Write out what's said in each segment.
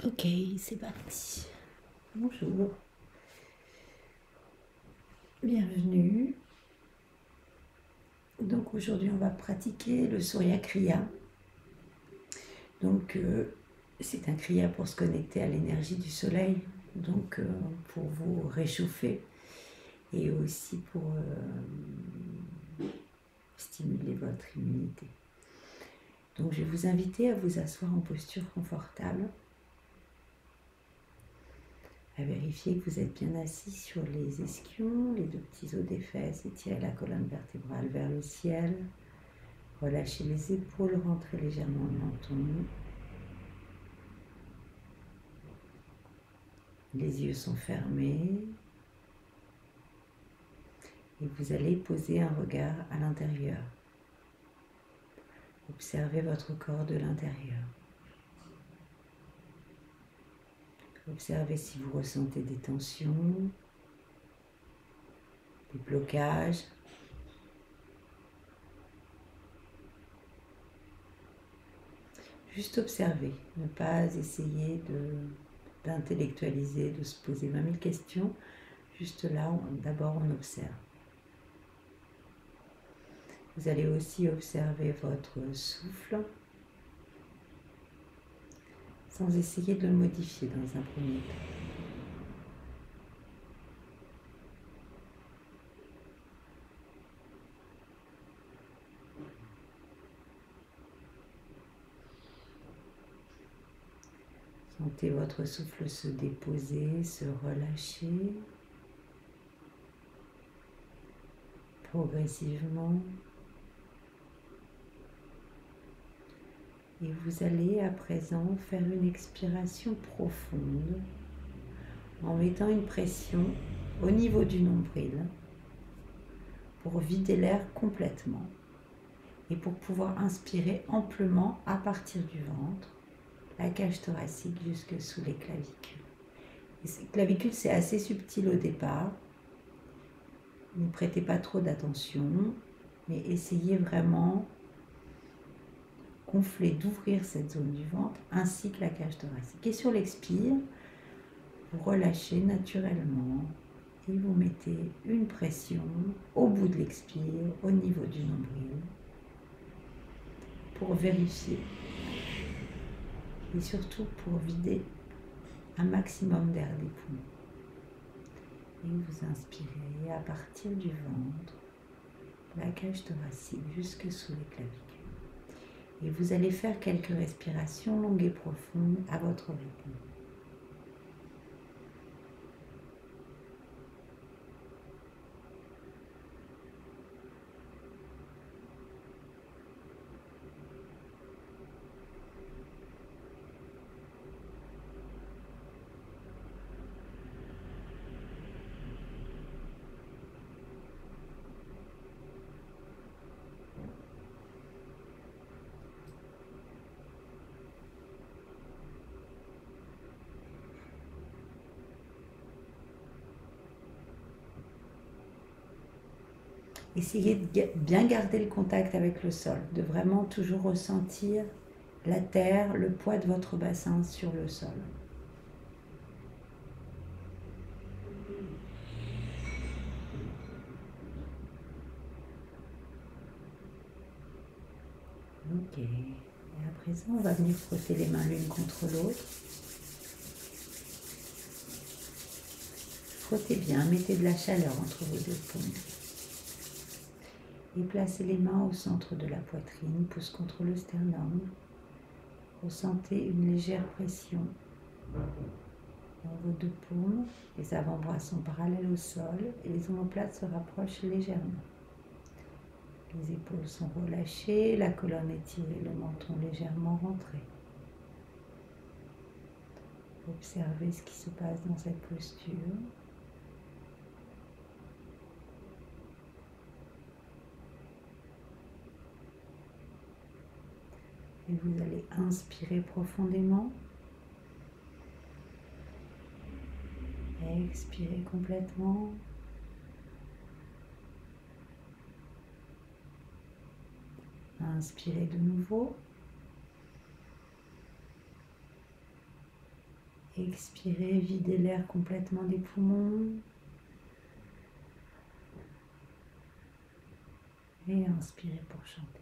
Ok, c'est parti. Bonjour. Bienvenue. Donc aujourd'hui on va pratiquer le Surya Kriya. Donc c'est un Kriya pour se connecter à l'énergie du soleil. Donc pour vous réchauffer et aussi pour stimuler votre immunité. Donc je vais vous inviter à vous asseoir en posture confortable, à vérifier que vous êtes bien assis sur les ischions, les deux petits os des fesses, étirez la colonne vertébrale vers le ciel, relâchez les épaules, rentrez légèrement le menton, les yeux sont fermés et vous allez poser un regard à l'intérieur. Observez votre corps de l'intérieur. Observez si vous ressentez des tensions, des blocages. Juste observer, ne pas essayer d'intellectualiser, de se poser 20 000 questions. Juste là, d'abord on observe. Vous allez aussi observer votre souffle, sans essayer de le modifier dans un premier temps. Sentez votre souffle se déposer, se relâcher progressivement. Et vous allez à présent faire une expiration profonde en mettant une pression au niveau du nombril pour vider l'air complètement et pour pouvoir inspirer amplement à partir du ventre, la cage thoracique jusque sous les clavicules. Les clavicules, c'est assez subtil au départ. Ne prêtez pas trop d'attention, mais essayez vraiment gonfler, d'ouvrir cette zone du ventre ainsi que la cage thoracique. Et sur l'expire, vous relâchez naturellement et vous mettez une pression au bout de l'expire, au niveau du nombril, pour vérifier et surtout pour vider un maximum d'air des poumons. Et vous inspirez à partir du ventre, la cage thoracique jusque sous les clavicules. Et vous allez faire quelques respirations longues et profondes à votre rythme. Essayez de bien garder le contact avec le sol, de vraiment toujours ressentir la terre, le poids de votre bassin sur le sol. Ok. Et à présent, on va venir frotter les mains l'une contre l'autre. Frottez bien, mettez de la chaleur entre vos deux paumes. Et placez les mains au centre de la poitrine, pouce contre le sternum. Ressentez une légère pression dans vos deux paumes. Les avant-bras sont parallèles au sol et les omoplates se rapprochent légèrement. Les épaules sont relâchées, la colonne étirée, le menton légèrement rentré. Observez ce qui se passe dans cette posture. Et vous allez inspirer profondément. Expirez complètement. Inspirez de nouveau. Expirez, videz l'air complètement des poumons. Et inspirez pour chanter.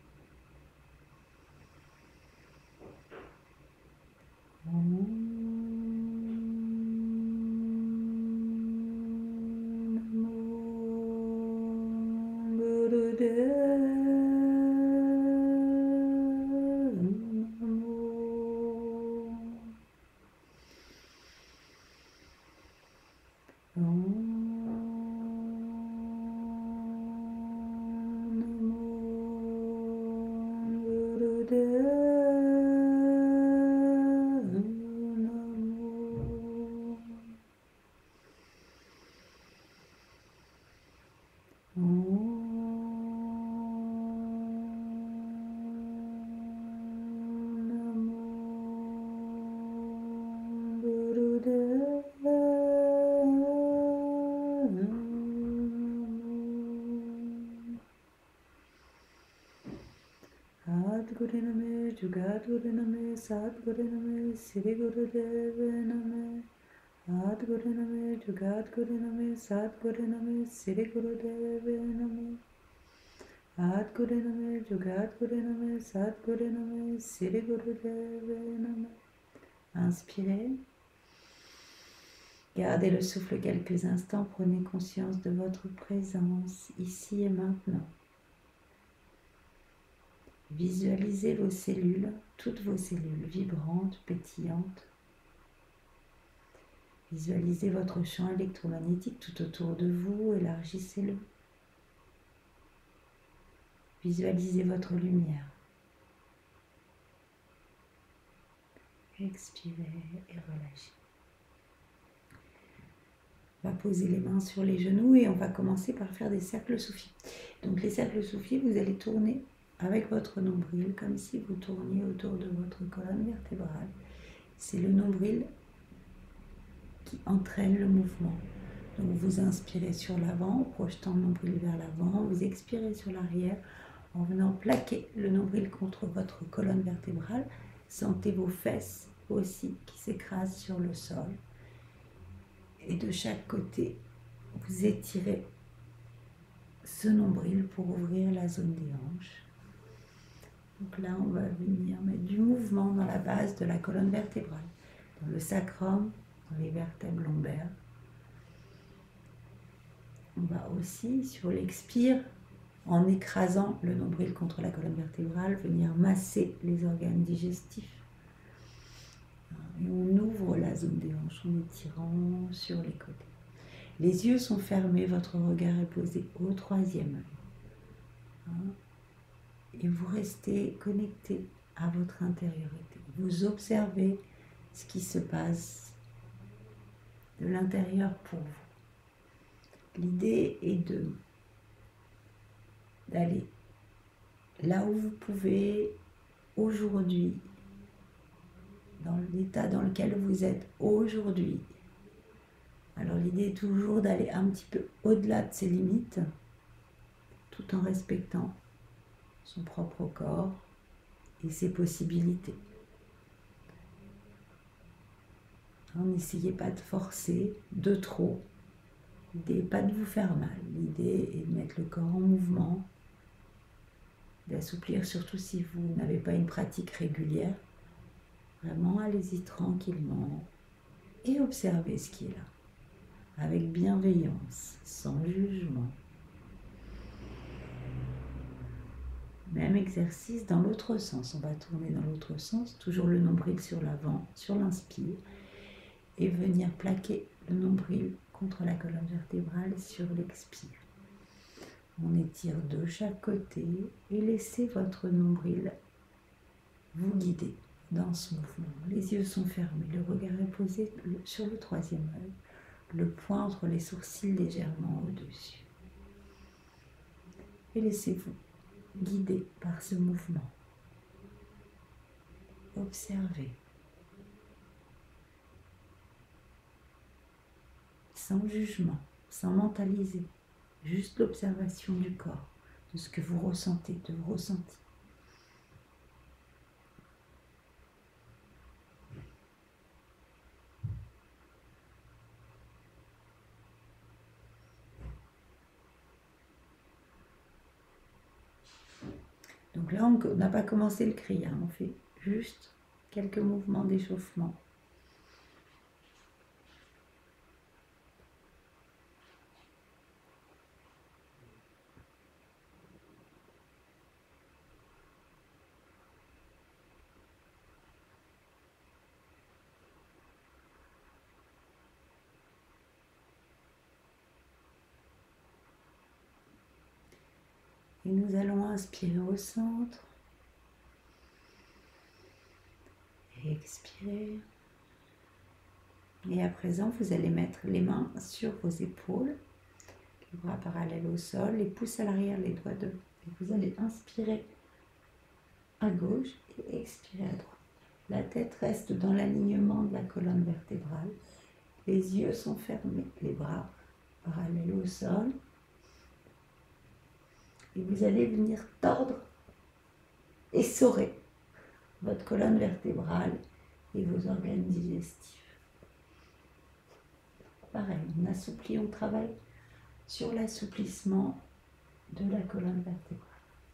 Adguriname, Jugadguriname, Sadguriname, Sirigurudeve Name. Adguriname, Jugadguriname, Sadguriname, Sirigurudeve Name. Adguriname, Jugadguriname, Sadguriname, Sirigurudeve Name. Inspirez. Gardez le souffle quelques instants, prenez conscience de votre présence ici et maintenant. Visualisez vos cellules, toutes vos cellules vibrantes, pétillantes. Visualisez votre champ électromagnétique tout autour de vous, élargissez-le. Visualisez votre lumière. Expirez et relâchez. On va poser les mains sur les genoux et on va commencer par faire des cercles soufis. Donc les cercles soufis, vous allez tourner avec votre nombril comme si vous tourniez autour de votre colonne vertébrale. C'est le nombril qui entraîne le mouvement. Donc vous inspirez sur l'avant en projetant le nombril vers l'avant, vous expirez sur l'arrière en venant plaquer le nombril contre votre colonne vertébrale. Sentez vos fesses aussi qui s'écrasent sur le sol. Et de chaque côté, vous étirez ce nombril pour ouvrir la zone des hanches. Donc là, on va venir mettre du mouvement dans la base de la colonne vertébrale, dans le sacrum, dans les vertèbres lombaires. On va aussi, sur l'expire, en écrasant le nombril contre la colonne vertébrale, venir masser les organes digestifs. Et on ouvre la zone des hanches en étirant sur les côtés. Les yeux sont fermés, votre regard est posé au troisième œil. Et vous restez connecté à votre intériorité. Vous observez ce qui se passe de l'intérieur pour vous. L'idée est d'aller là où vous pouvez aujourd'hui, dans l'état dans lequel vous êtes aujourd'hui. Alors l'idée est toujours d'aller un petit peu au-delà de ses limites, tout en respectant son propre corps et ses possibilités. N'essayez pas de forcer de trop. L'idée n'est pas de vous faire mal. L'idée est de mettre le corps en mouvement, d'assouplir, surtout si vous n'avez pas une pratique régulière. Vraiment, allez-y tranquillement et observez ce qui est là, avec bienveillance, sans jugement. Même exercice dans l'autre sens. On va tourner dans l'autre sens, toujours le nombril sur l'avant, sur l'inspire, et venir plaquer le nombril contre la colonne vertébrale sur l'expire. On étire de chaque côté et laissez votre nombril vous guider dans ce mouvement. Les yeux sont fermés, le regard est posé sur le troisième œil, le poing entre les sourcils légèrement au-dessus. Et laissez-vous guider par ce mouvement. Observez. Sans jugement, sans mentaliser, juste l'observation du corps, de ce que vous ressentez, de vos ressentis. Donc là, on n'a pas commencé le cri, hein, on fait juste quelques mouvements d'échauffement. Et nous allons inspirer au centre. Et expirer. Et à présent, vous allez mettre les mains sur vos épaules, les bras parallèles au sol, les pouces à l'arrière, les doigts de. Et vous allez inspirer à gauche et expirer à droite. La tête reste dans l'alignement de la colonne vertébrale. Les yeux sont fermés, les bras parallèles au sol. Et vous allez venir tordre, essorer votre colonne vertébrale et vos organes digestifs. Pareil, on assouplit, on travaille sur l'assouplissement de la colonne vertébrale.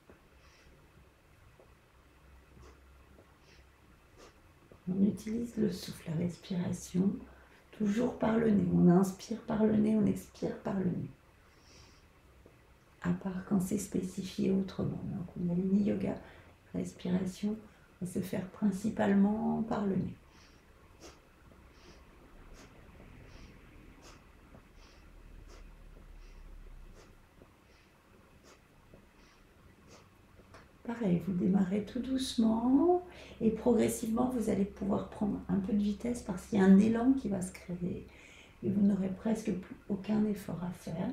On utilise le souffle, la respiration, toujours par le nez. On inspire par le nez, on expire par le nez. À part quand c'est spécifié autrement. Donc, on a une yoga, respiration va se faire principalement par le nez. Pareil, vous démarrez tout doucement et progressivement, vous allez pouvoir prendre un peu de vitesse parce qu'il y a un élan qui va se créer et vous n'aurez presque plus aucun effort à faire.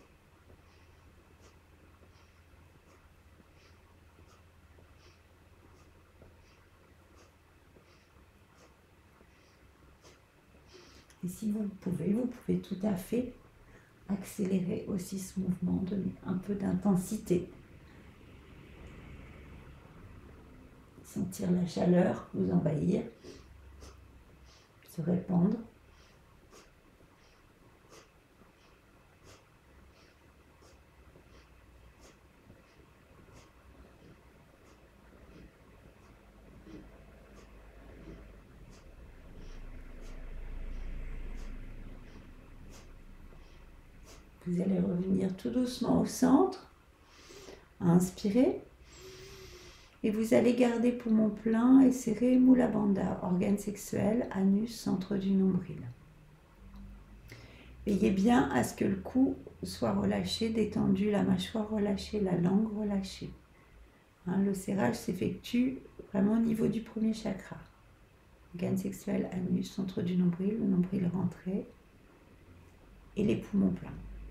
Et si vous pouvez tout à fait accélérer aussi ce mouvement, donner un peu d'intensité. Sentir la chaleur vous envahir, se répandre. Vous allez revenir tout doucement au centre, inspirer. Et vous allez garder poumon plein et serrer Mula Bandha, organe sexuel, anus, centre du nombril. Veillez bien à ce que le cou soit relâché, détendu, la mâchoire relâchée, la langue relâchée. Le serrage s'effectue vraiment au niveau du premier chakra. Organe sexuel, anus, centre du nombril, le nombril rentré et les poumons pleins.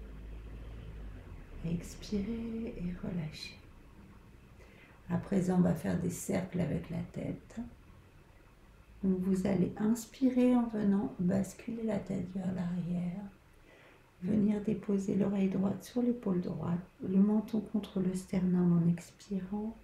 Expirez et relâchez. À présent, on va faire des cercles avec la tête. Donc vous allez inspirer en venant basculer la tête vers l'arrière. Venir déposer l'oreille droite sur l'épaule droite, le menton contre le sternum en expirant.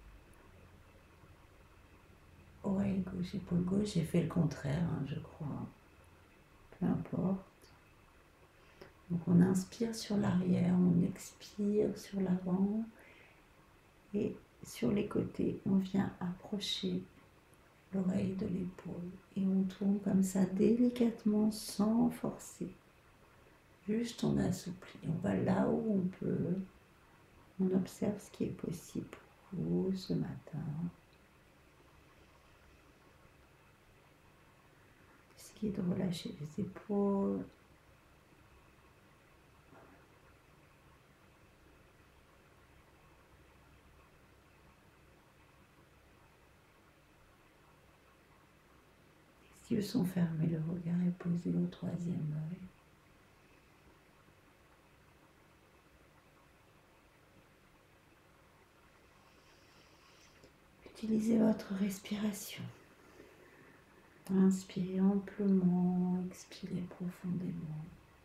Oreille gauche, épaule gauche, j'ai fait le contraire, je crois. Peu importe. Donc on inspire sur l'arrière, on expire sur l'avant et sur les côtés, on vient approcher l'oreille de l'épaule et on tourne comme ça délicatement sans forcer. Juste on assouplit, on va là où on peut, on observe ce qui est possible pour vous ce matin. Essayez de relâcher les épaules. Les yeux sont fermés, le regard est posé au troisième œil. Utilisez votre respiration. Inspirez amplement, expirez profondément.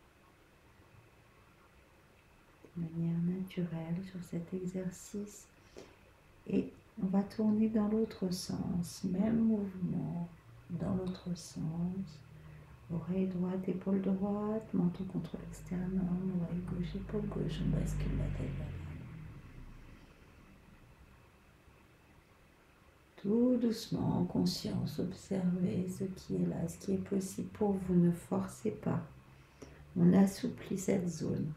De manière naturelle sur cet exercice. Et on va tourner dans l'autre sens. Même mouvement dans l'autre sens. Oreille droite, épaule droite, menton contre l'externum, oreille gauche, épaule gauche. On bascule la tête vers l'arrière. Tout doucement, en conscience, observez ce qui est là, ce qui est possible pour vous. Ne forcez pas. On assouplit cette zone.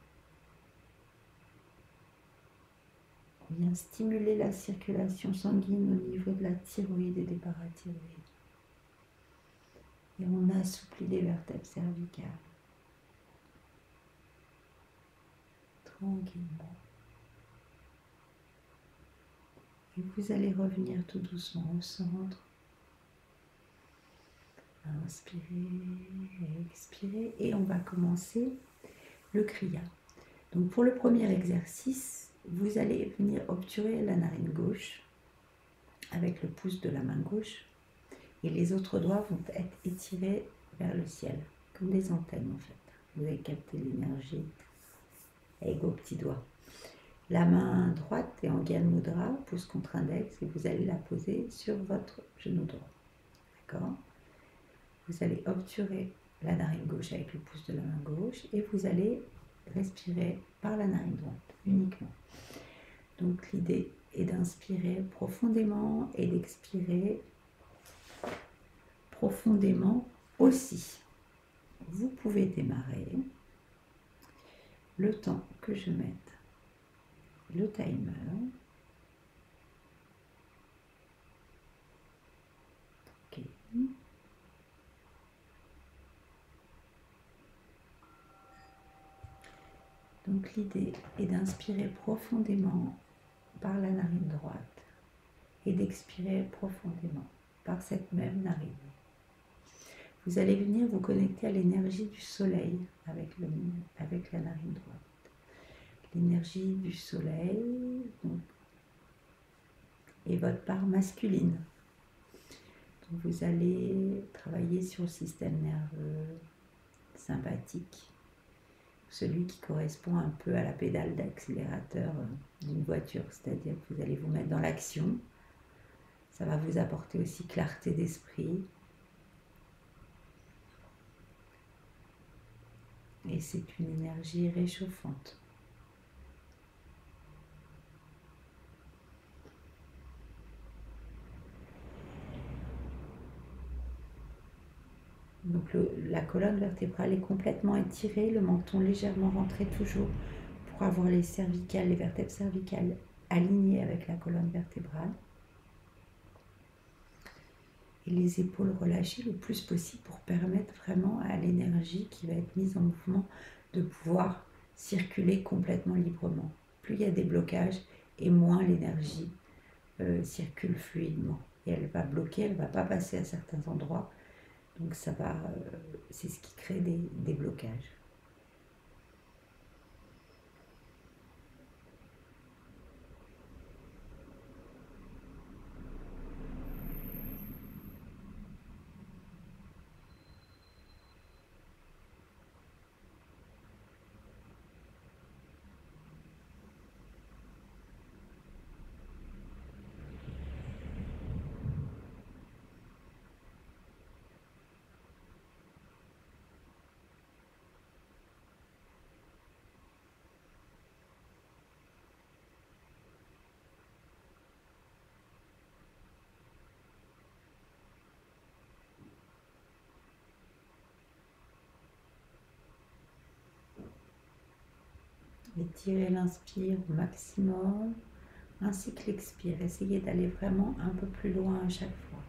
On vient stimuler la circulation sanguine au niveau de la thyroïde et des parathyroïdes. Et on assouplit les vertèbres cervicales. Tranquillement. Et vous allez revenir tout doucement au centre. Inspirez, expirez. Et on va commencer le kriya. Donc pour le premier exercice, vous allez venir obturer la narine gauche avec le pouce de la main gauche. Et les autres doigts vont être étirés vers le ciel, comme des antennes en fait. Vous allez capter l'énergie avec vos petits doigts. La main droite est en Gyan Mudra, pouce contre index, et vous allez la poser sur votre genou droit. D'accord ? Vous allez obturer la narine gauche avec le pouce de la main gauche et vous allez respirer par la narine droite uniquement. Donc l'idée est d'inspirer profondément et d'expirer profondément aussi. Vous pouvez démarrer le temps que je mette le timer. Ok. Donc l'idée est d'inspirer profondément par la narine droite et d'expirer profondément par cette même narine. Vous allez venir vous connecter à l'énergie du soleil avec la narine droite. L'énergie du soleil donc, est votre part masculine. Donc vous allez travailler sur le système nerveux sympathique, celui qui correspond un peu à la pédale d'accélérateur d'une voiture, c'est-à-dire que vous allez vous mettre dans l'action. Ça va vous apporter aussi clarté d'esprit. Et c'est une énergie réchauffante. Donc la colonne vertébrale est complètement étirée, le menton légèrement rentré toujours pour avoir les vertèbres cervicales alignées avec la colonne vertébrale. Et les épaules relâchées le plus possible pour permettre vraiment à l'énergie qui va être mise en mouvement de pouvoir circuler complètement librement. Plus il y a des blocages et moins l'énergie circule fluidement. Et elle va bloquer, elle ne va pas passer à certains endroits. Donc c'est ce qui crée des blocages. Étirez l'inspire au maximum, ainsi que l'expire. Essayez d'aller vraiment un peu plus loin à chaque fois.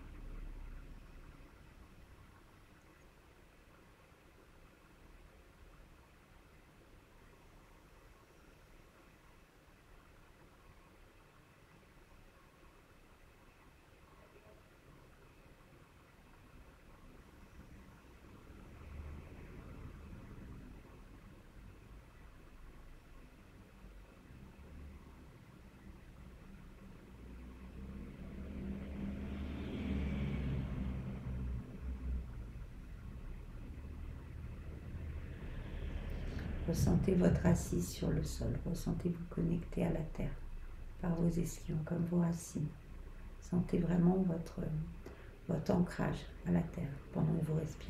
Ressentez votre assise sur le sol. Ressentez-vous connecté à la terre par vos ischions, comme vos racines. Sentez vraiment votre ancrage à la terre pendant que vous respirez.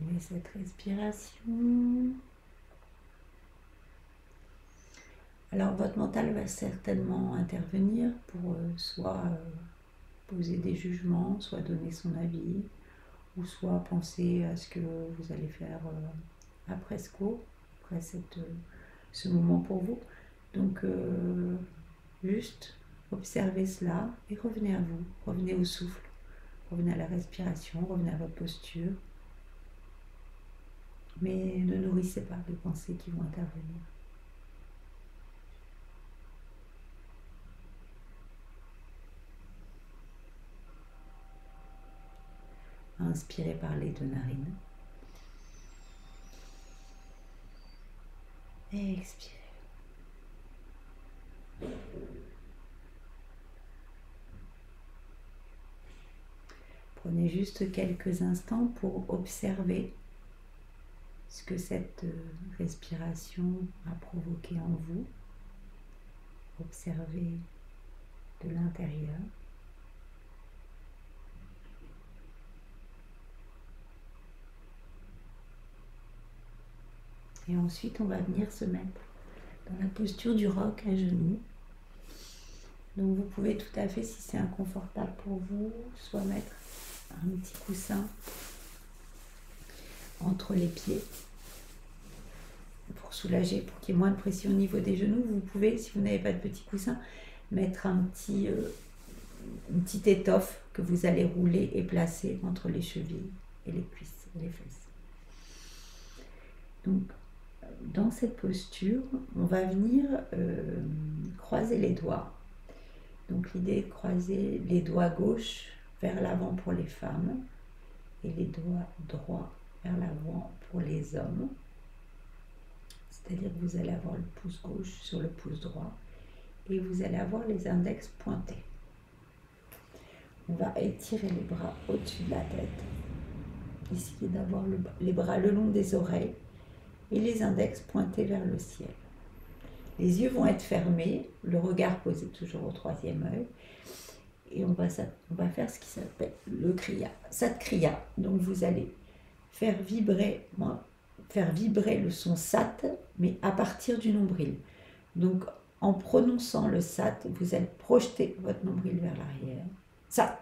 Suivez cette respiration. Alors votre mental va certainement intervenir pour soit poser des jugements, soit donner son avis, ou soit penser à ce que vous allez faire après ce cours, après ce moment pour vous. Donc juste observez cela et revenez à vous, revenez au souffle, revenez à la respiration, revenez à votre posture. Mais ne nourrissez pas les pensées qui vont intervenir. Inspirez par les deux narines. Et expirez. Prenez juste quelques instants pour observer ce que cette respiration a provoqué en vous. Observez de l'intérieur. Et ensuite, on va venir se mettre dans la posture du roc à genoux. Donc vous pouvez tout à fait, si c'est inconfortable pour vous, soit mettre un petit coussin entre les pieds pour soulager, pour qu'il y ait moins de pression au niveau des genoux. Vous pouvez, si vous n'avez pas de petit coussin, mettre une petite étoffe que vous allez rouler et placer entre les chevilles et les cuisses et les fesses. Donc, dans cette posture, on va venir croiser les doigts. Donc l'idée est de croiser les doigts gauche vers l'avant pour les femmes et les doigts droits vers l'avant pour les hommes. C'est-à-dire que vous allez avoir le pouce gauche sur le pouce droit et vous allez avoir les index pointés. On va étirer les bras au-dessus de la tête. Essayez d'avoir les bras le long des oreilles et les index pointés vers le ciel. Les yeux vont être fermés, le regard posé toujours au troisième œil. Et on va faire ce qui s'appelle le kriya, sat kriya. Donc vous allez faire vibrer le son sat, mais à partir du nombril. Donc en prononçant le sat, vous allez projeter votre nombril vers l'arrière. Sat.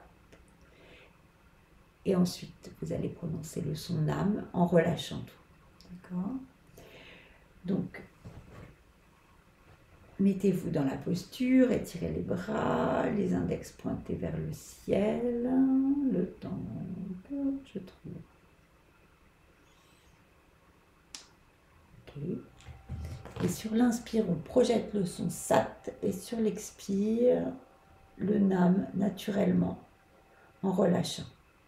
Et ensuite, vous allez prononcer le son nam en relâchant tout. D'accord ? Donc, mettez-vous dans la posture, étirez les bras, les index pointés vers le ciel, le temps que je trouve. Ok. Et sur l'inspire, on projette le son sat et sur l'expire, le nam naturellement en relâchant.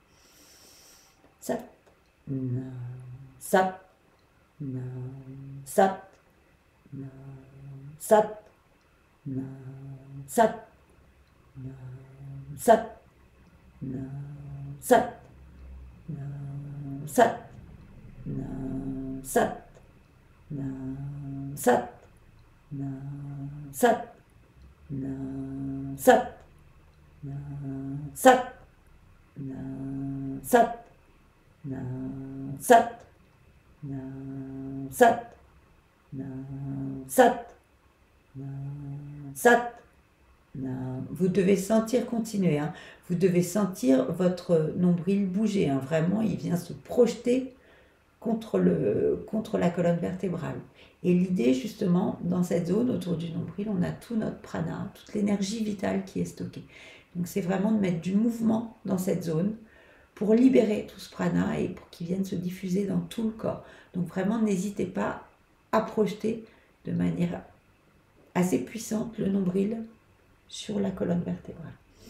Sat, nam, sat, nam, sat, nam, sat, nam, sat, nam, sat, nam, sat, nam, sat, nam, sat, nam, sat, nam, sat, nam, sat, nam, sat, nam, sat, nam, sat, nam, sat, nam, sat, nam, sat, nam. Vous devez sentir continuer, hein. Vous devez sentir votre nombril bouger, hein. Vraiment, il vient se projeter contre la colonne vertébrale. Et l'idée, justement, dans cette zone autour du nombril, on a tout notre prana, toute l'énergie vitale qui est stockée. Donc c'est vraiment de mettre du mouvement dans cette zone pour libérer tout ce prana et pour qu'il vienne se diffuser dans tout le corps. Donc vraiment, n'hésitez pas à projeter de manière assez puissante le nombril sur la colonne vertébrale.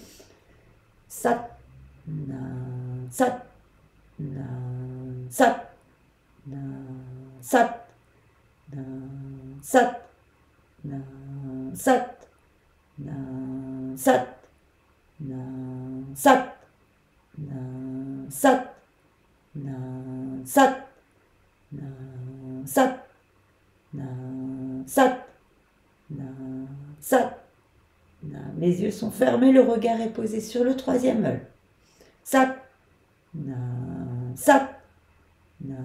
Sat, na, sat, na, sat, na, sat, na, sat, na, sat, na, sat, na, sat, na, sat, na, sat, na, sat, na, sat, na, sat, na. Les yeux sont fermés, le regard est posé sur le troisième œil. Sat, na, sat, na,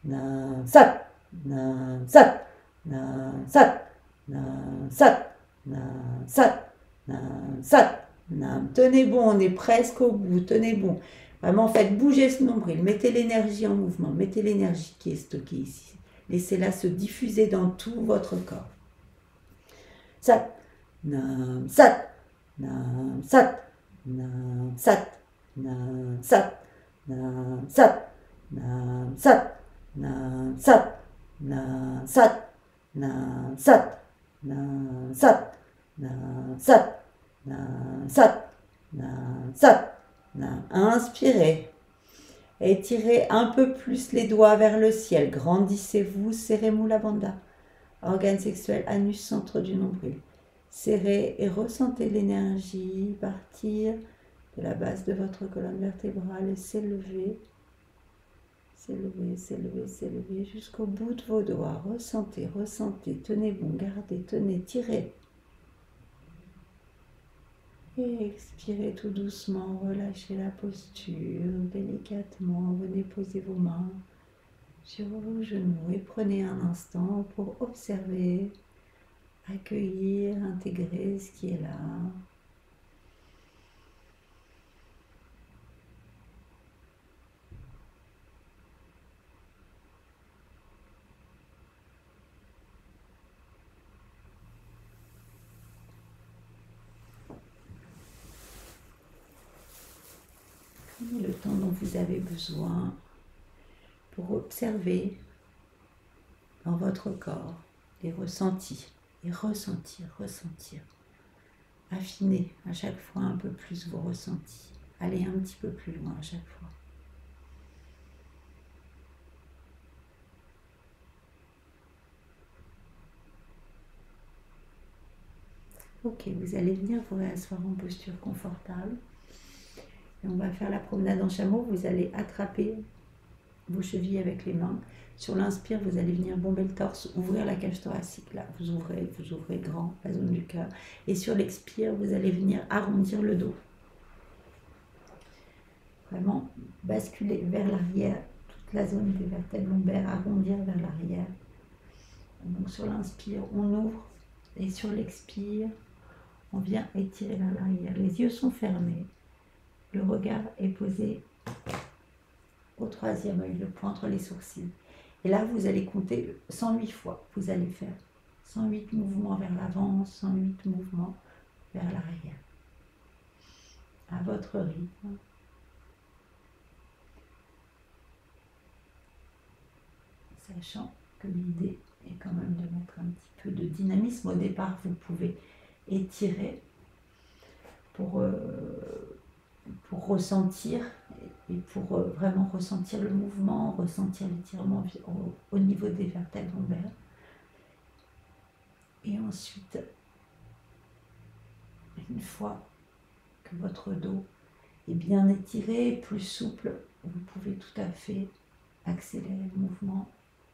Nam Sat, Nam Sat, Nam Sat, Nam Sat, Nam Sat, Nam Sat, Nam. Tenez bon, on est presque au bout, tenez bon. Vraiment, faites bouger ce nombril, mettez l'énergie en mouvement, mettez l'énergie qui est stockée ici. Laissez-la se diffuser dans tout votre corps. Sat, Nam Sat, Nam Sat, Nam Sat, Nam Sat, Nam Sat, Nam Sat, Nam Sat, Nam Sat, Nam Sat, Nam Sat, Nam Sat, Nam Sat, Nam Sat, Nam. Inspirez. Étirez un peu plus les doigts vers le ciel. Grandissez-vous, serrez Mula Bandha. Organe sexuel, anus, centre du nombril. Serrez et ressentez l'énergie partir de la base de votre colonne vertébrale et s'élever, s'élever, s'élever, s'élever jusqu'au bout de vos doigts. Ressentez, ressentez, tenez bon, gardez, tenez, tirez. Et expirez tout doucement, relâchez la posture, délicatement, venez poser vos mains sur vos genoux et prenez un instant pour observer, accueillir, intégrer ce qui est là. Prenez le temps dont vous avez besoin pour observer dans votre corps les ressentis et ressentir, ressentir. Affinez à chaque fois un peu plus vos ressentis. Allez un petit peu plus loin à chaque fois. Ok, vous allez venir vous réasseoir en posture confortable. Et on va faire la promenade en chameau. Vous allez attraper vos chevilles avec les mains. Sur l'inspire, vous allez venir bomber le torse, ouvrir la cage thoracique. Là, vous ouvrez grand la zone du cœur. Et sur l'expire, vous allez venir arrondir le dos. Vraiment basculer vers l'arrière, toute la zone des vertèbres lombaires, arrondir vers l'arrière. Donc sur l'inspire, on ouvre. Et sur l'expire, on vient étirer vers l'arrière. Les yeux sont fermés. Le regard est posé au troisième œil, le point entre les sourcils. Et là, vous allez compter 108 fois. Vous allez faire 108 mouvements vers l'avant, 108 mouvements vers l'arrière. À votre rythme. Sachant que l'idée est quand même de mettre un petit peu de dynamisme. Au départ, vous pouvez étirer pour ressentir et pour vraiment ressentir le mouvement, ressentir l'étirement au niveau des vertèbres lombaires. Et ensuite, une fois que votre dos est bien étiré, plus souple, vous pouvez tout à fait accélérer le mouvement.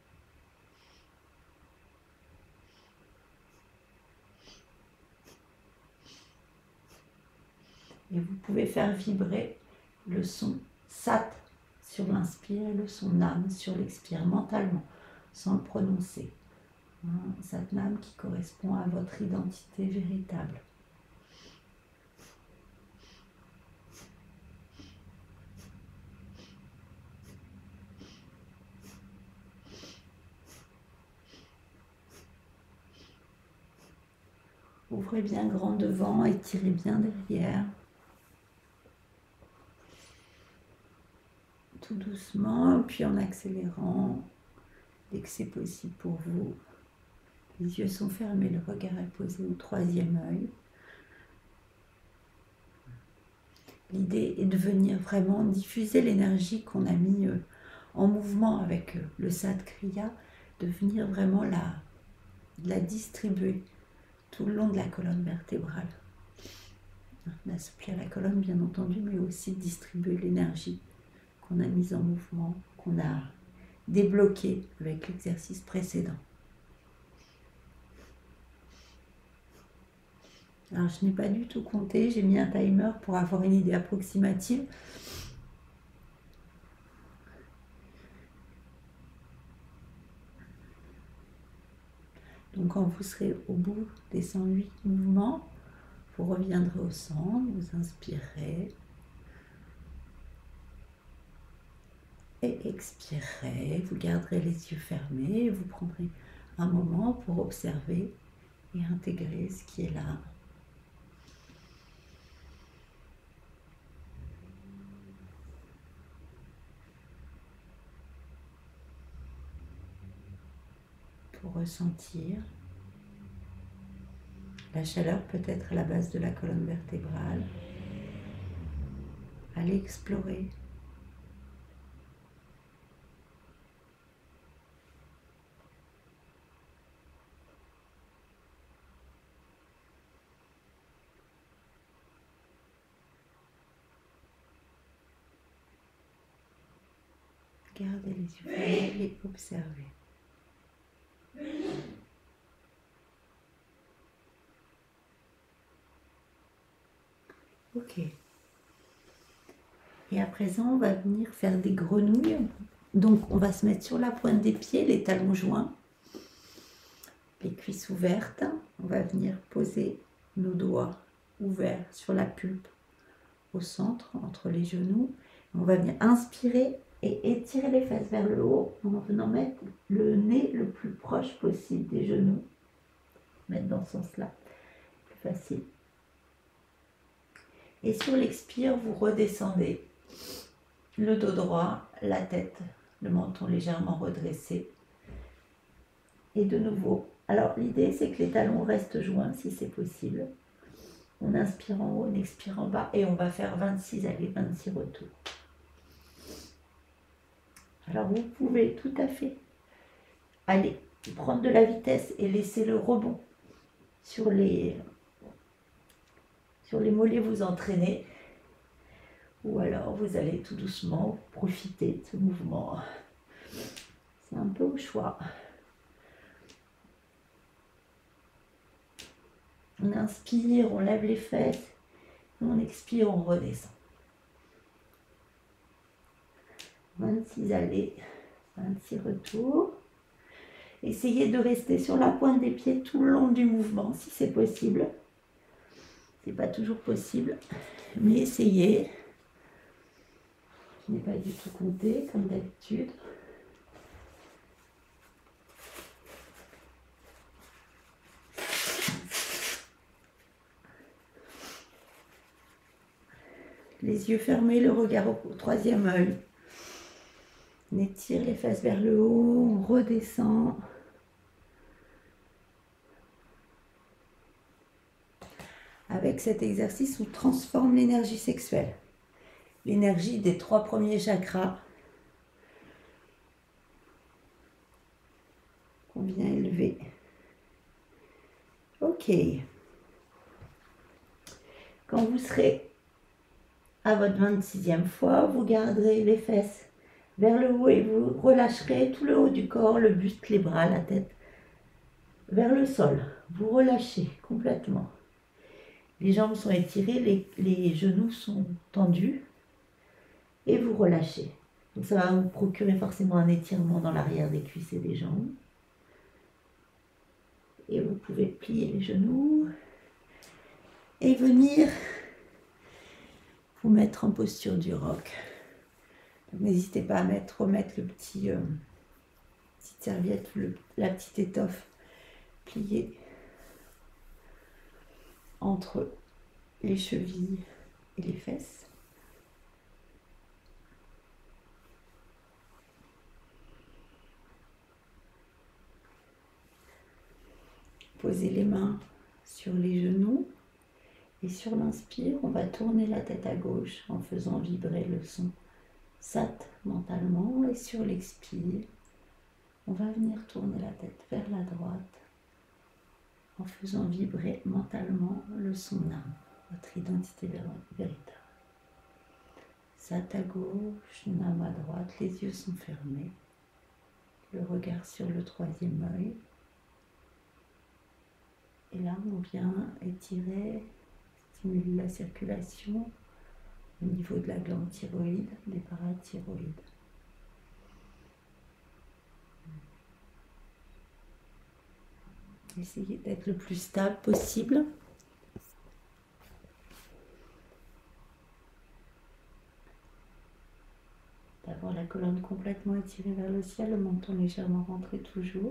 Et vous pouvez faire vibrer le son Sat sur l'inspire et le son Nam sur l'expire, mentalement, sans le prononcer. Sat Nam qui correspond à votre identité véritable. Ouvrez bien grand devant, étirez bien derrière. Tout doucement, puis en accélérant, dès que c'est possible pour vous. Les yeux sont fermés, le regard est posé au troisième œil. L'idée est de venir vraiment diffuser l'énergie qu'on a mis en mouvement avec le Sat Kriya, de venir vraiment la distribuer tout le long de la colonne vertébrale. Assouplir la colonne bien entendu, mais aussi distribuer l'énergie qu'on a mise en mouvement, qu'on a débloquée avec l'exercice précédent. Alors je n'ai pas du tout compté, j'ai mis un timer pour avoir une idée approximative. Donc quand vous serez au bout des 108 mouvements, vous reviendrez au centre, vous inspirez et expirez. Vous garderez les yeux fermés et vous prendrez un moment pour observer et intégrer ce qui est là. Pour ressentir la chaleur peut-être à la base de la colonne vertébrale. Allez explorer. Gardez les yeux fermés et observez. Ok. Et à présent, on va venir faire des grenouilles. Donc, on va se mettre sur la pointe des pieds, les talons joints, les cuisses ouvertes. On va venir poser nos doigts ouverts sur la pulpe au centre, entre les genoux. On va venir inspirer et étirer les fesses vers le haut en venant mettre le nez le plus proche possible des genoux. Mettre dans ce sens-là, plus facile. Et sur l'expire, vous redescendez le dos droit, la tête, le menton légèrement redressé. Et de nouveau, alors l'idée c'est que les talons restent joints si c'est possible. On inspire en haut, on expire en bas et on va faire 26 allées, 26 retours. Alors vous pouvez tout à fait aller prendre de la vitesse et laisser le rebond sur les mollets vous entraîner. Ou alors vous allez tout doucement profiter de ce mouvement. C'est un peu au choix. On inspire, on lève les fesses. On expire, on redescend. 26 allées, 26 retours. Essayez de rester sur la pointe des pieds tout le long du mouvement, si c'est possible. C'est pas toujours possible, mais essayez. Je n'ai pas du tout compté, comme d'habitude. Les yeux fermés, le regard au troisième œil. On étire les fesses vers le haut, on redescend. Avec cet exercice, on transforme l'énergie sexuelle. L'énergie des 3 premiers chakras qu'on vient élever. Ok. Quand vous serez à votre 26e fois, vous garderez les fesses vers le haut et vous relâcherez tout le haut du corps, le buste, les bras, la tête, vers le sol. Vous relâchez complètement. Les jambes sont étirées, les genoux sont tendus et vous relâchez. Donc ça va vous procurer forcément un étirement dans l'arrière des cuisses et des jambes. Et vous pouvez plier les genoux et venir vous mettre en posture du roc. N'hésitez pas à remettre le petite serviette, la petite étoffe pliée entre les chevilles et les fesses. Posez les mains sur les genoux et sur l'inspire, on va tourner la tête à gauche en faisant vibrer le son Sat mentalement, et sur l'expire, on va venir tourner la tête vers la droite en faisant vibrer mentalement le son Nam, votre identité véritable. Sat à gauche, Nam à droite, les yeux sont fermés, le regard sur le troisième œil. Et là, on vient étirer, stimuler la circulation au niveau de la glande thyroïde, des parathyroïdes. Essayez d'être le plus stable possible. D'avoir la colonne complètement étirée vers le ciel, le menton légèrement rentré toujours.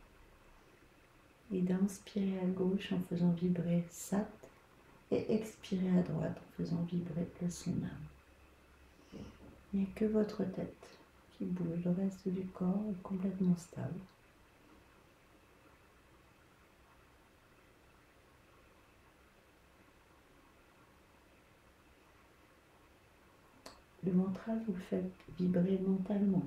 Et d'inspirer à gauche en faisant vibrer Sat et expirer à droite en faisant vibrer le Sonam. Il n'y a que votre tête qui bouge, le reste du corps est complètement stable. Le mantra, vous le faites vibrer mentalement.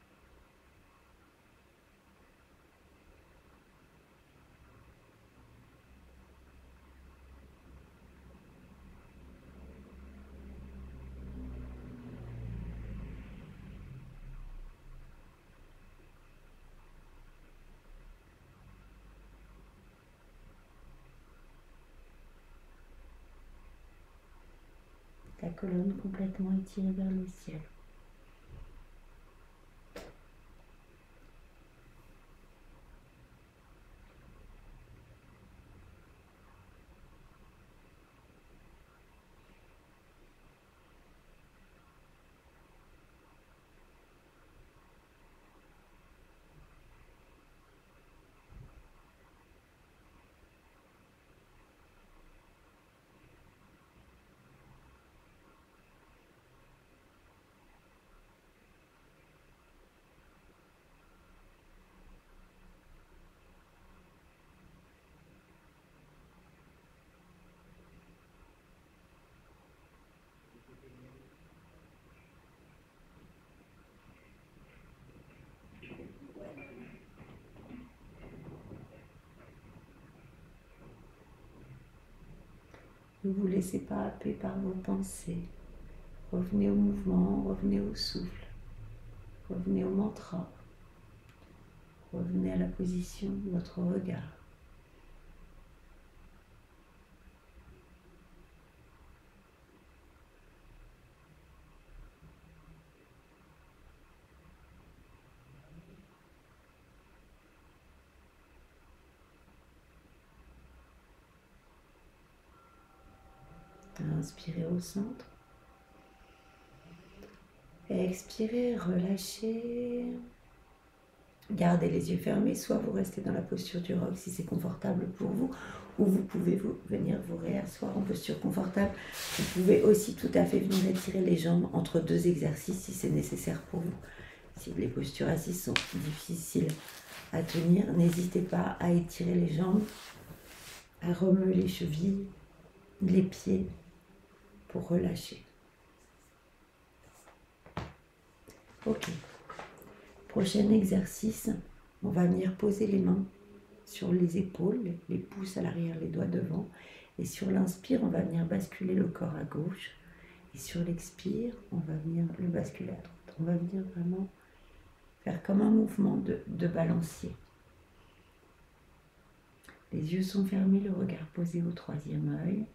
La colonne complètement étirée vers le ciel. Ne vous laissez pas happer par vos pensées. Revenez au mouvement, revenez au souffle, revenez au mantra, revenez à la position de votre regard. Inspirez au centre. Et expirez, relâchez. Gardez les yeux fermés, soit vous restez dans la posture du roc si c'est confortable pour vous, ou vous pouvez venir vous réasseoir en posture confortable. Vous pouvez aussi tout à fait venir étirer les jambes entre deux exercices si c'est nécessaire pour vous. Si les postures assises sont difficiles à tenir, n'hésitez pas à étirer les jambes, à remuer les chevilles, les pieds pour relâcher. Ok. Prochain exercice, on va venir poser les mains sur les épaules, les pouces à l'arrière, les doigts devant. Et sur l'inspire, on va venir basculer le corps à gauche. Et sur l'expire, on va venir le basculer à droite. On va venir vraiment faire comme un mouvement de balancier. Les yeux sont fermés, le regard posé au troisième œil.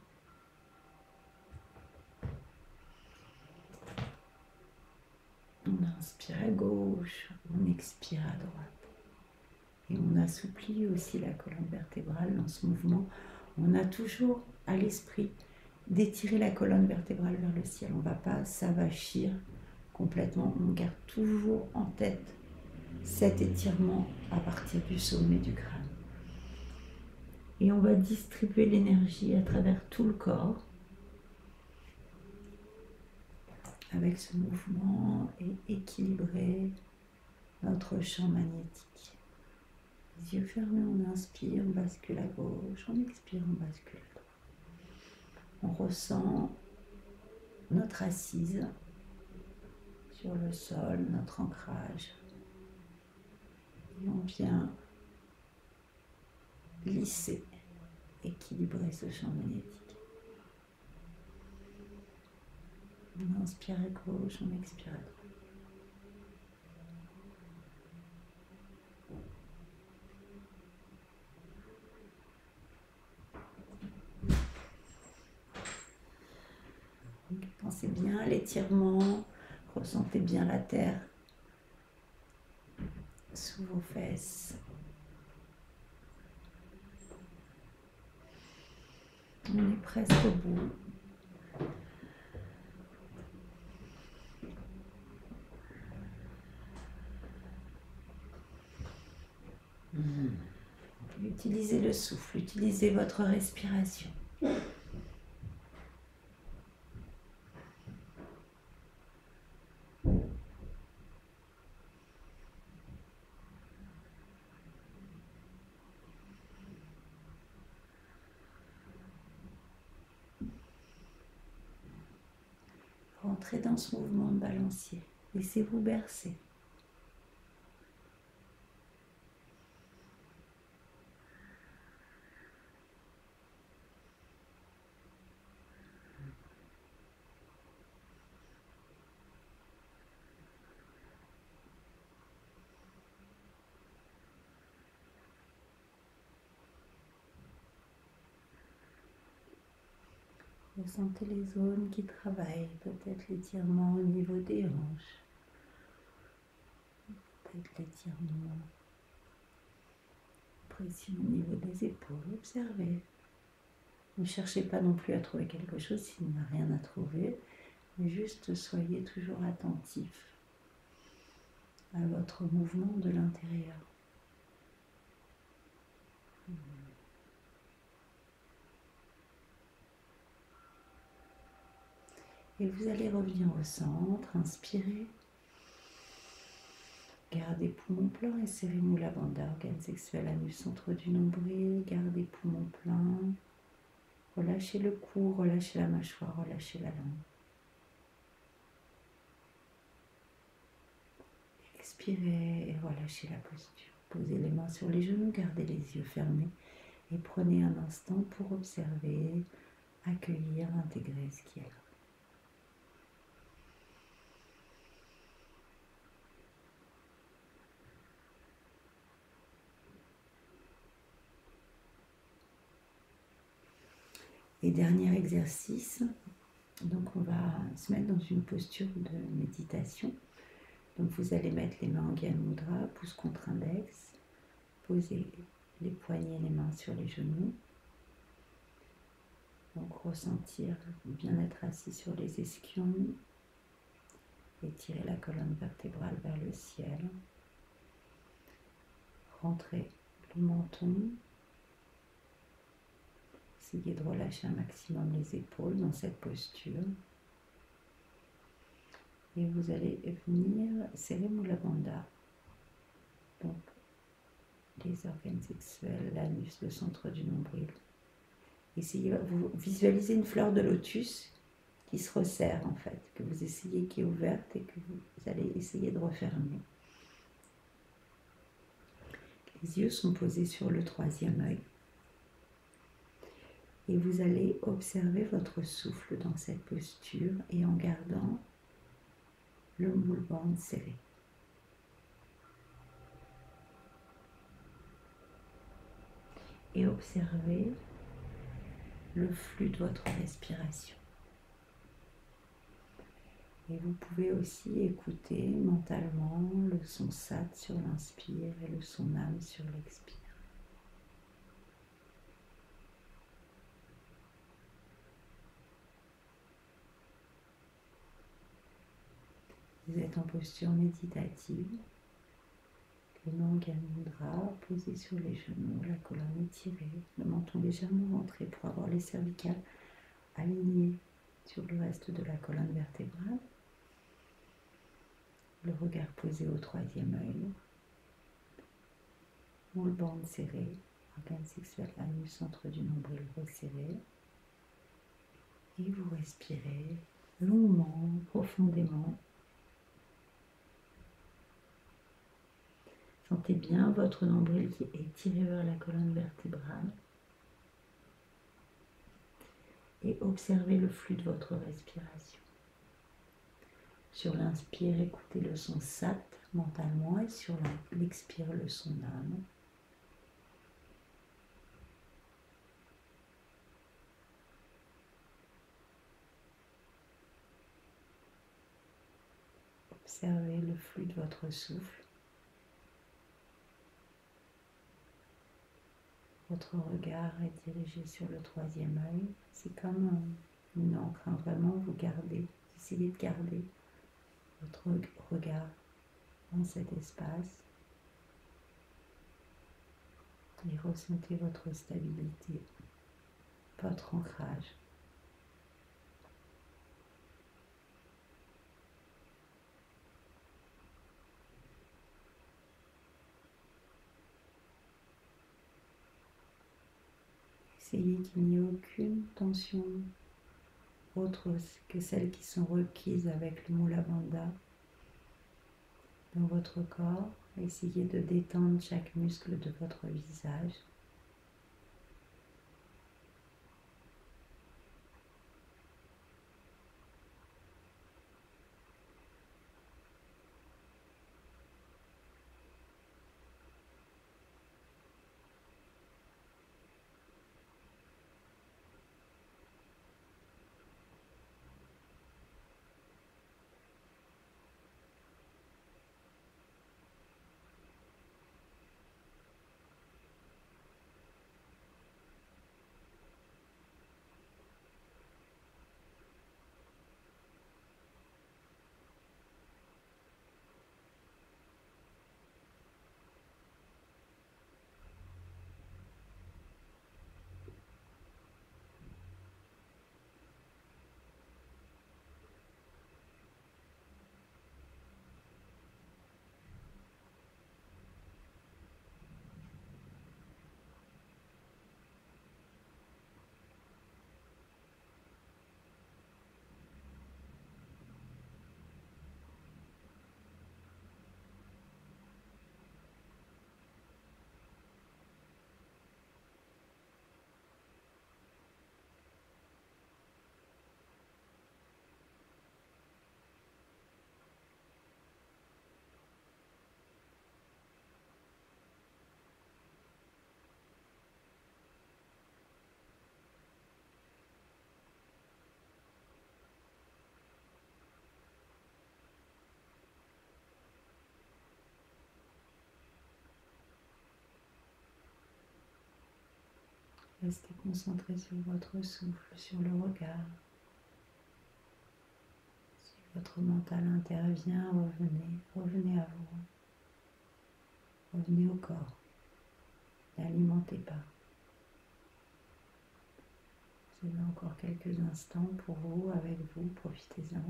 On inspire à gauche, on expire à droite. Et on assouplit aussi la colonne vertébrale dans ce mouvement. On a toujours à l'esprit d'étirer la colonne vertébrale vers le ciel. On ne va pas s'avachir complètement. On garde toujours en tête cet étirement à partir du sommet du crâne. Et on va distribuer l'énergie à travers tout le corps avec ce mouvement et équilibrer notre champ magnétique. Les yeux fermés, on inspire, on bascule à gauche, on expire, on bascule à droite. On ressent notre assise sur le sol, notre ancrage. Et on vient lisser, équilibrer ce champ magnétique. On inspire à gauche, on expire à droite. Pensez bien à l'étirement, ressentez bien la terre sous vos fesses. On est presque au bout. Utilisez le souffle, utilisez votre respiration. Rentrez dans ce mouvement de balancier. Laissez-vous bercer. Ressentez les zones qui travaillent, peut-être l'étirement au niveau des hanches, peut-être l'étirement, pression au niveau des épaules. Observez. Ne cherchez pas non plus à trouver quelque chose s'il n'y a rien à trouver, mais juste soyez toujours attentif à votre mouvement de l'intérieur. Et vous allez revenir au centre, inspirez. Gardez poumons pleins et serrez Mula Bandha, organe sexuel, anus, centre du nombril. Gardez poumons pleins. Relâchez le cou, relâchez la mâchoire, relâchez la langue. Expirez et relâchez la posture. Posez les mains sur les genoux, gardez les yeux fermés et prenez un instant pour observer, accueillir, intégrer ce qui est là. Et dernier exercice, donc on va se mettre dans une posture de méditation. Donc vous allez mettre les mains en Gyan Mudra, pouce contre index, posez les poignets, les mains sur les genoux. Donc ressentir bien être assis sur les ischions, étirer la colonne vertébrale vers le ciel, rentrer le menton. Essayez de relâcher un maximum les épaules dans cette posture. Et vous allez venir serrer Mula Bandha. Donc, les organes sexuels, l'anus, le centre du nombril. Essayez, vous visualisez une fleur de lotus qui se resserre en fait, que vous essayez, qui est ouverte et que vous allez essayer de refermer. Les yeux sont posés sur le troisième œil. Et vous allez observer votre souffle dans cette posture et en gardant le moule-bande serré. Et observez le flux de votre respiration. Et vous pouvez aussi écouter mentalement le son sat sur l'inspire et le son nam sur l'expire. Vous êtes en posture méditative, les mains en Gyan Mudra, posées sur les genoux, la colonne étirée, le menton légèrement rentré pour avoir les cervicales alignées sur le reste de la colonne vertébrale. Le regard posé au troisième œil, moule-bande serré, organe sexuel, anus, centre du nombril resserré. Et vous respirez longuement, profondément. Sentez bien votre nombril qui est tiré vers la colonne vertébrale. Et observez le flux de votre respiration. Sur l'inspire, écoutez le son sat mentalement et sur l'expire, le son nam. Observez le flux de votre souffle. Votre regard est dirigé sur le troisième œil. C'est comme une encre, hein. Vraiment, vous essayez de garder votre regard dans cet espace et ressentez votre stabilité, votre ancrage. Essayez qu'il n'y ait aucune tension autre que celles qui sont requises avec le Mula Bandha dans votre corps. Essayez de détendre chaque muscle de votre visage. Restez concentré sur votre souffle, sur le regard. Si votre mental intervient, revenez à vous. Revenez au corps. N'alimentez pas. Vous avez encore quelques instants pour vous, avec vous, profitez-en.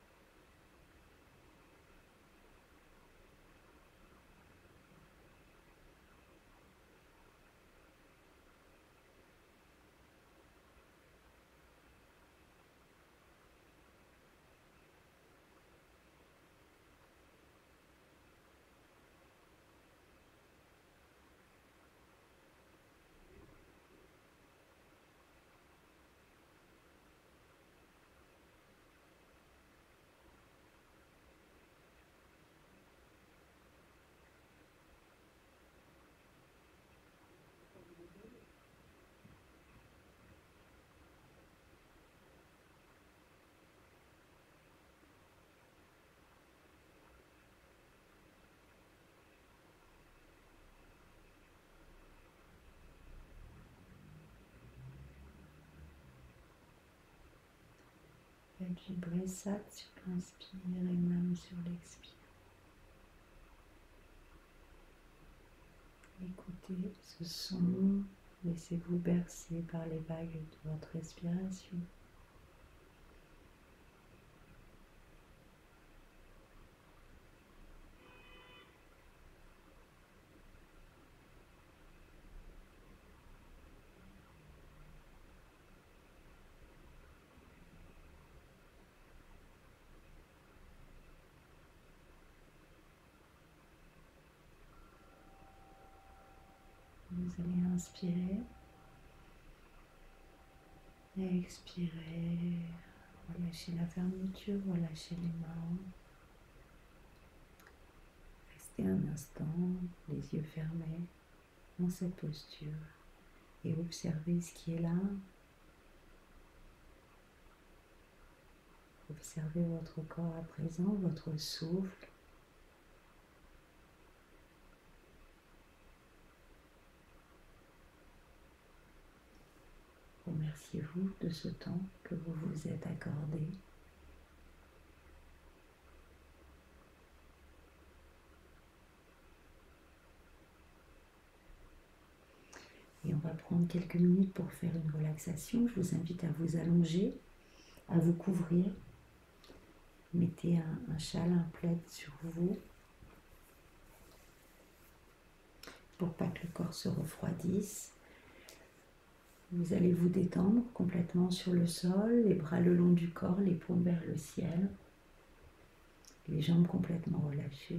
Faites vibrer ça sur l'inspire et même sur l'expire. Écoutez ce son, laissez-vous bercer par les vagues de votre respiration. Vous allez inspirer et expirer. Relâchez la fermeture, relâchez les mains. Restez un instant, les yeux fermés, dans cette posture et observez ce qui est là. Observez votre corps à présent, votre souffle. Remerciez-vous de ce temps que vous vous êtes accordé. Et on va prendre quelques minutes pour faire une relaxation. Je vous invite à vous allonger, à vous couvrir. Mettez un châle, un plaid sur vous pour pas que le corps se refroidisse. Vous allez vous détendre complètement sur le sol, les bras le long du corps, les paumes vers le ciel, les jambes complètement relâchées.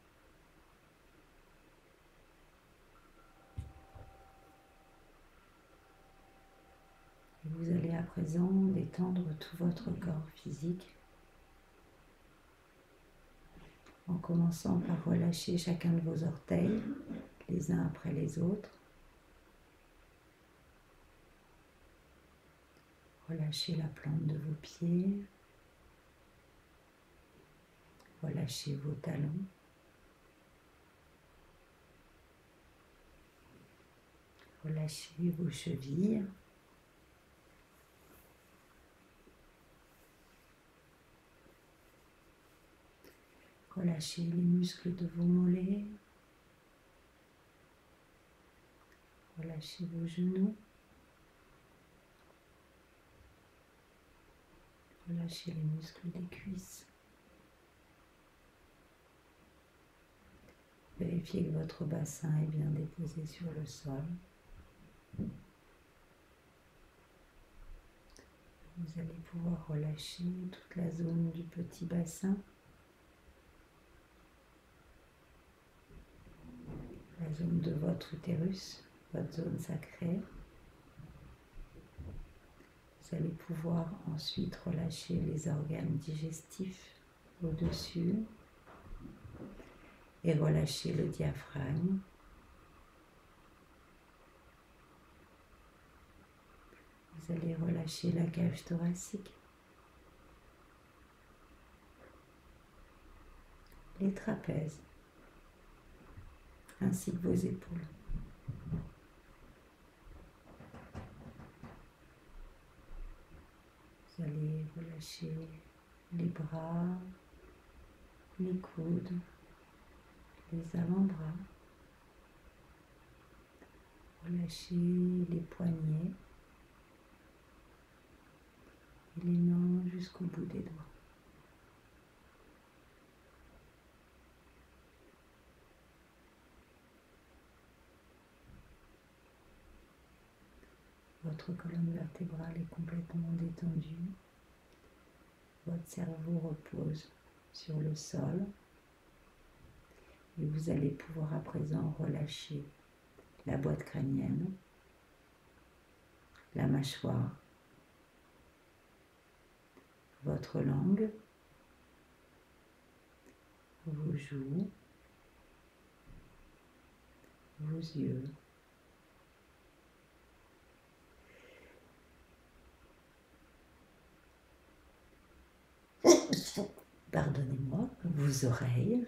Et vous allez à présent détendre tout votre corps physique en commençant par relâcher chacun de vos orteils, les uns après les autres. Relâchez la plante de vos pieds. Relâchez vos talons. Relâchez vos chevilles. Relâchez les muscles de vos mollets. Relâchez vos genoux. Relâchez les muscles des cuisses. Vérifiez que votre bassin est bien déposé sur le sol. Vous allez pouvoir relâcher toute la zone du petit bassin. La zone de votre utérus, votre zone sacrée. Vous allez pouvoir ensuite relâcher les organes digestifs au-dessus et relâcher le diaphragme. Vous allez relâcher la cage thoracique, les trapèzes, ainsi que vos épaules. Vous allez relâcher les bras, les coudes, les avant-bras. Relâchez les poignets et les mains jusqu'au bout des doigts. Votre colonne vertébrale est complètement détendue. Votre cerveau repose sur le sol. Et vous allez pouvoir à présent relâcher la boîte crânienne, la mâchoire, votre langue, vos joues, vos yeux, pardonnez-moi, vos oreilles.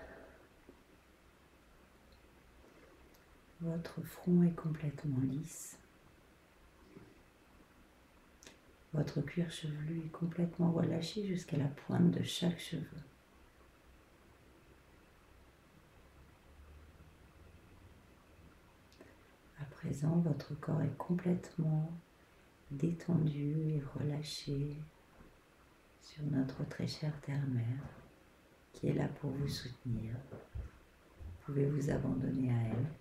Votre front est complètement lisse. Votre cuir chevelu est complètement relâché jusqu'à la pointe de chaque cheveu. À présent, votre corps est complètement détendu et relâché sur notre très chère terre-mère qui est là pour vous soutenir. Vous pouvez vous abandonner à elle.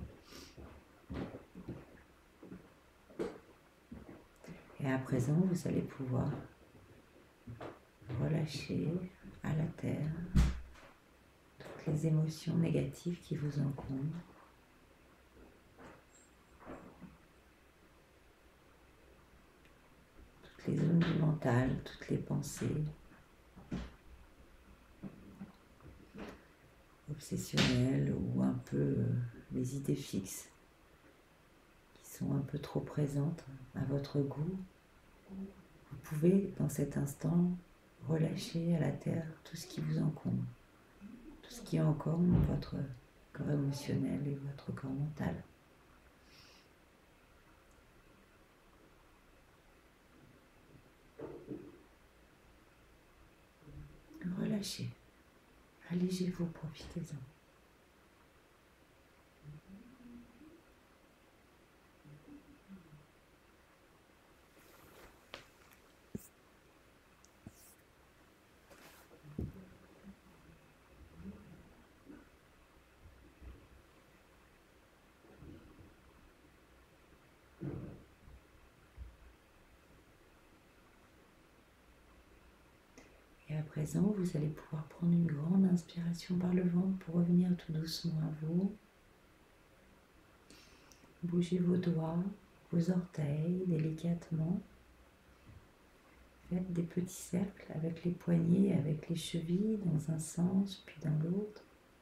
Et à présent, vous allez pouvoir relâcher à la terre toutes les émotions négatives qui vous encombrent. Toutes les zones du mental, toutes les pensées obsessionnelles ou un peu les idées fixes qui sont un peu trop présentes à votre goût. Vous pouvez, dans cet instant, relâcher à la terre tout ce qui vous encombre, tout ce qui encombre votre corps émotionnel et votre corps mental. relâchez. Allégez-vous, profitez-en. Et à présent, vous allez pouvoir prendre une grande inspiration par le ventre pour revenir tout doucement à vous. Bougez vos doigts, vos orteils délicatement. Faites des petits cercles avec les poignets, avec les chevilles dans un sens puis dans l'autre.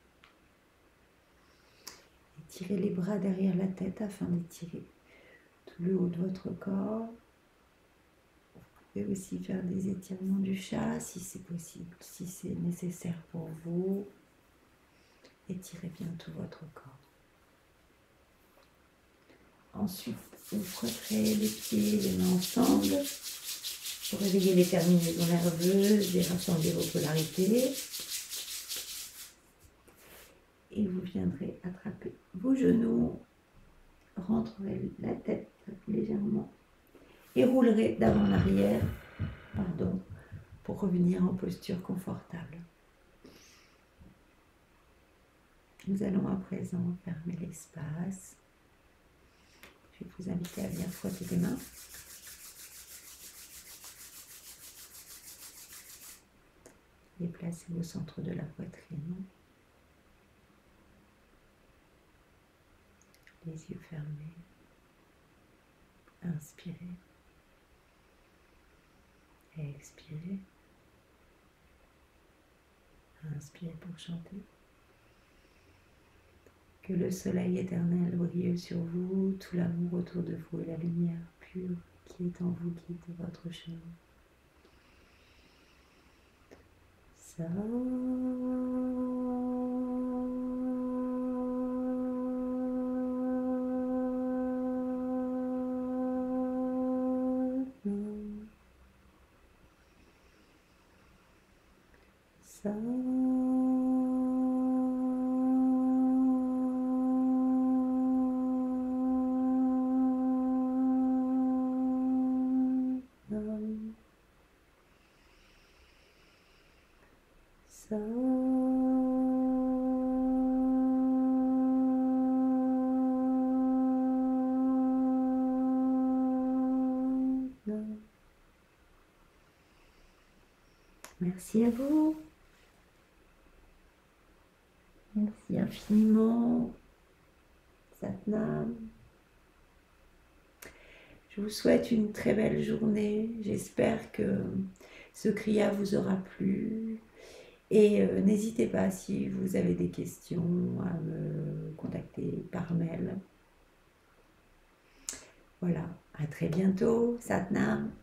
Étirez les bras derrière la tête afin d'étirer tout le haut de votre corps. Vous pouvez aussi faire des étirements du chat si c'est possible, si c'est nécessaire pour vous. Étirez bien tout votre corps. Ensuite, vous frotterez les pieds et les mains ensemble pour réveiller les terminaisons nerveuses et rassembler vos polarités. Et vous viendrez attraper vos genoux, rentrerez la tête légèrement et roulerez d'avant en arrière, pour revenir en posture confortable. Nous allons à présent fermer l'espace. Je vais vous inviter à venir frotter les mains. Déplacez au centre de la poitrine. Les yeux fermés. Inspirez. Expirez. Inspirez pour chanter. Que le soleil éternel brille sur vous, tout l'amour autour de vous et la lumière pure qui est en vous guide votre chemin. Ça. Ça. Ça. Merci à vous. Merci infiniment. Satnam. Je vous souhaite une très belle journée. J'espère que ce kriya vous aura plu. Et n'hésitez pas, si vous avez des questions, à me contacter par mail. Voilà, à très bientôt. Satnam.